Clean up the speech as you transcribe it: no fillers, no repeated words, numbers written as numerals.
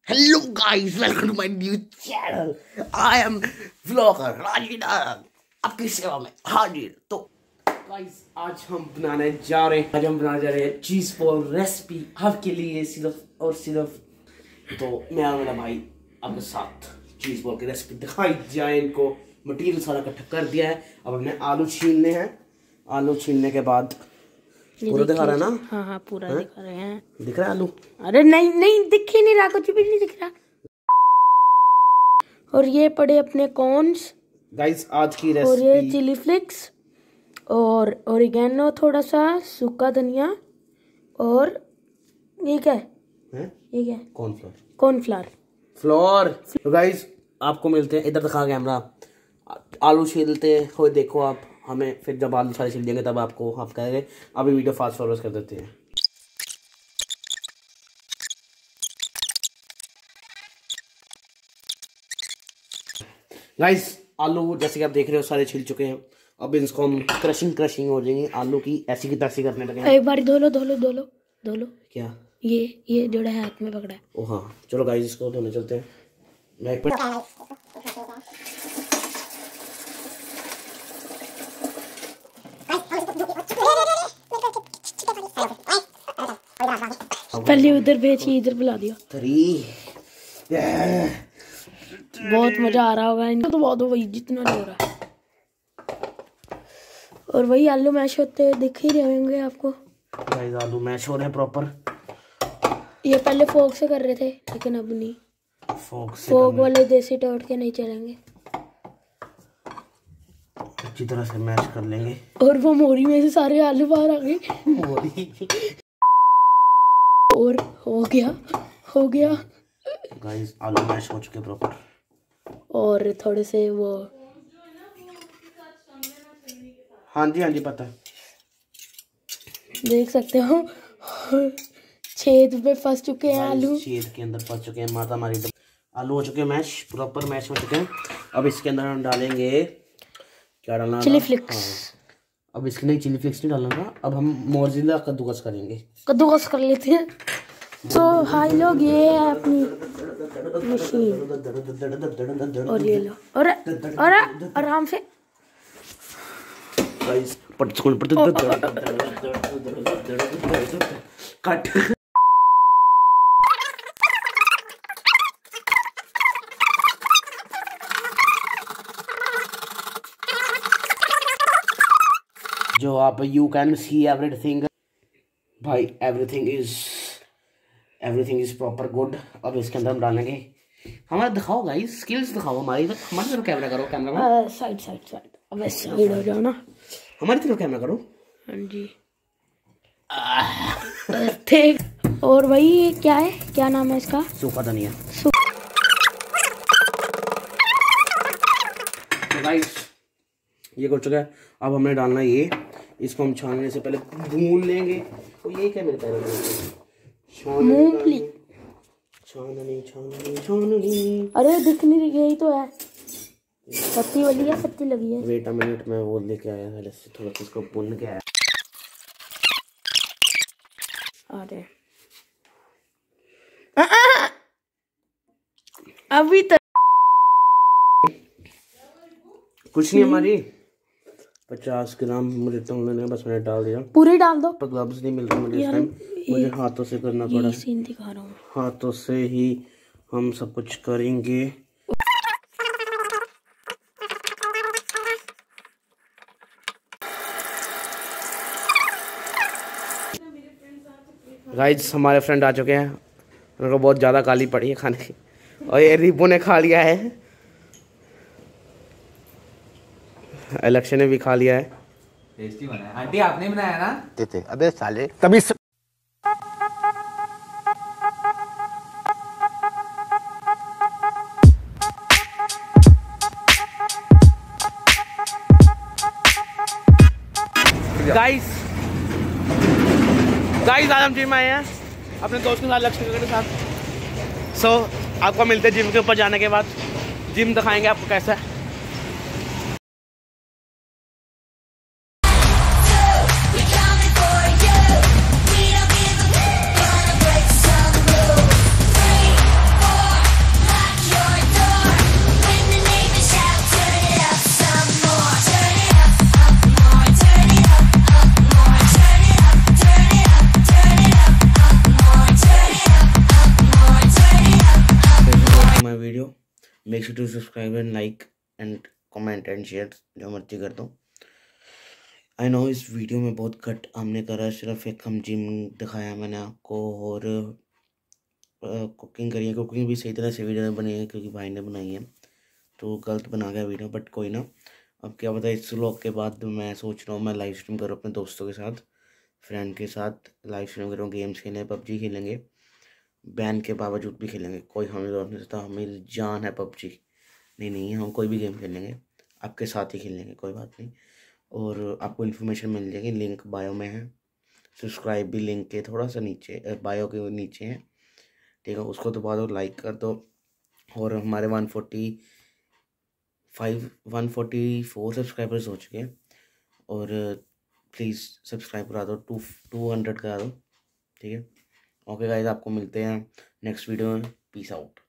Hello guys, welcome to my new channel. I am vlogger Rajiv आपकी सेवा में हाजिर। तो गाइस आज हम बनाने जा रहे हैं चीज बॉल रेसिपी आपके लिए सिर्फ और सिर्फ। तो मैं और मेरा भाई आपके साथ चीज बॉल की रेसिपी दिखाई जाए। इनको मटेरियल सारा इकट्ठा कर दिया है। अब हमने आलू छीलने हैं। आलू छीलने के बाद पूरा दिखा रहा है ना? हाँ हाँ पूरा दिखा रहे हैं। दिख रहा है आलू? अरे नहीं नहीं दिख ही नहीं रहा, कुछ भी नहीं दिख रहा। और ये पड़े अपने कॉर्न्स गाइस आज की रेसिपी। और ये चिली फ्लेक्स और ओरिगेनो, थोड़ा सा सूखा धनिया और ये क्या है? ये क्या है? कॉर्नफ्लोर। तो गाइस आपको मिलते हैं, इधर दिखा कैमरा। आलू छीलते हुए देखो आप हमें, फिर जब आलू सारे छिल देंगे तब आपको आप कहेंगे। अभी वीडियो फास्ट फॉरवर्ड कर देते हैं। गाइस आलू जैसे कि आप देख रहे हो सारे छिल चुके हैं। अब इसको हम क्रशिंग हो जाएंगे आलू की, ऐसी की तैसी करने लगे। एक बार धो लो। क्या ये जोड़ा है हाथ में पकड़ा है। ओ हाँ चलो गाइस इसको धोने चलते हैं। मैं एक पहले उधर भेजी, इधर बुला दिया। बहुत मजा आ रहा होगा इनको तो, बहुत वही जितना नहीं हो रहा। और वही आलू मैश होते हुए दिख ही रहे होंगे आपको। गाइस आलू मैश हो रहे हैं प्रॉपर। ये पहले फोक से कर रहे थे लेकिन अब नहीं, फोक वाले देसी टोट के नहीं चलेंगे। अच्छी तरह से मैश कर लेंगे। और वो मोरी में से सारे आलू बाहर आ गए। और हो गया गाइस आलू मैश हो चुके प्रॉपर। और थोड़े से वो हाँ जी पता है, देख सकते हो छेद पे फंस चुके हैं आलू। छेद के अंदर फंस चुके हैं माता हमारी। आलू हो चुके हैं मैश, प्रॉपर मैश हो चुके हैं। अब इसके अंदर हम डालेंगे क्या डालना? Chilli flakes. हाँ। अब इसके लिए चिली फ्लेक्स नहीं डालना था, अब हम मोज़रेला कद्दूकस करेंगे। कद्दूकस कर लेते हैं। तो हाय लोग, ये है अपनी मशीन। और ये लो और आराम से कट। जो आप यू कैन सी एवरीथिंग भाई, एवरीथिंग इज प्रॉपर गुड। अब इसके अंदर हम डालेंगे, हमारा दिखाओ गाइस स्किल्स दिखाओ हमारी तरफ कैमरा करो। कैमरा साइड अब साइड हो जाओ ना, हमारी तरफ कैमरा करो। हाँ जी ठीक। और वही क्या है, क्या नाम है इसका? सूखा धनिया। तो गाइस ये हो चुका है। अब हमें डालना ये, इसको हम छानने से पहले भून लेंगे। तो ये क्या मेरे पैरों में मूंगफली छाननी। अरे दिख नहीं रही, यही तो है पत्ती वाली है, पत्ती लगी है। वेट अ मिनट, मैं वो लेके आया है, थोड़ा सा इसको भून के आया। अरे अभी तक कुछ नहीं। हमारी 50 ग्राम मुझे तो मैंने बस मैंने डाल दिया। पूरे डाल दो। ग्लव्स नहीं मिल रहे मुझे इस टाइम, मुझे हाथों से करना पड़ा। सीन दिखा रहा हूँ, हाथों से ही हम सब कुछ करेंगे। गाइस हमारे फ्रेंड आ चुके हैं, उनको बहुत ज़्यादा गाली पड़ी है खाने की। और ये रिबो ने खा लिया है, इलेक्शन ने भी खा लिया है। टेस्टी बना है आंटी, आपने बनाया ना? देते अबे साले तभी गाइस आज हम जिम आए हैं अपने दोस्त के साथ, लक्ष्य के साथ। सो आपको मिलते हैं जिम के ऊपर जाने के बाद। जिम दिखाएंगे आपको कैसा है। Make sure to subscribe and like and comment and share, जो मर्जी कर दो। आई नो इस वीडियो में बहुत कट हमने करा, सिर्फ एक हम जिम दिखाया मैंने आपको, और कुकिंग करी है। कुकिंग भी सही तरह से वीडियो में बनी है क्योंकि भाई ने बनाई है, तो गलत बना गया वीडियो, बट कोई ना। अब क्या पता, इस व्लॉग के बाद मैं सोच रहा हूँ मैं लाइव स्ट्रीम करूँ अपने दोस्तों के साथ, फ्रेंड के साथ लाइव स्ट्रीम करूँ, गेम्स खेलें, पबजी खेलेंगे, बैन के बावजूद भी खेलेंगे, कोई हमें रोक नहीं सकता, हमें जान है पबजी। नहीं नहीं, हम कोई भी गेम खेलेंगे, आपके साथ ही खेलेंगे, कोई बात नहीं। और आपको इन्फॉर्मेशन मिल जाएगी, लिंक बायो में है, सब्सक्राइब भी लिंक के थोड़ा सा नीचे, बायो के नीचे है, ठीक है, उसको दबा दो, लाइक कर दो। और हमारे 144 सब्सक्राइबर्स हो चुके हैं, और प्लीज़ सब्सक्राइब करा दो, 200 करा दो, ठीक है। ओके गाइस, आपको मिलते हैं नेक्स्ट वीडियो में, पीस आउट।